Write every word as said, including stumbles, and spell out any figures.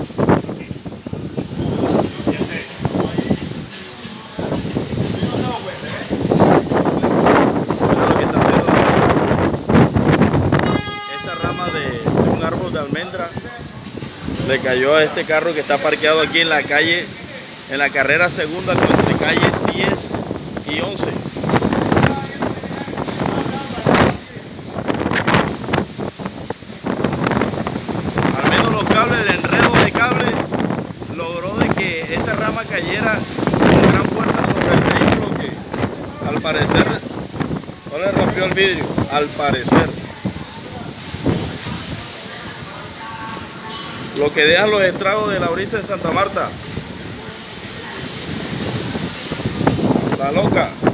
Lo que está haciendo esta rama de, de un árbol de almendra le cayó a este carro que está parqueado aquí en la calle, en la carrera segunda entre calle diez y once. Al menos los cables, el enredo de cables logró de que esta rama cayera con gran fuerza sobre el vehículo, que al parecer no le rompió el vidrio, al parecer. Lo que dejan los estragos de la brisa en Santa Marta. La loca.